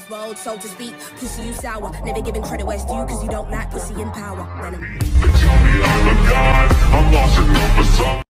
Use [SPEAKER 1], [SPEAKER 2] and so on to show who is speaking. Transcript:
[SPEAKER 1] road, so to speak. Pussy, you sour. Never giving credit where it's due, cause you don't like pussy in power. Venom.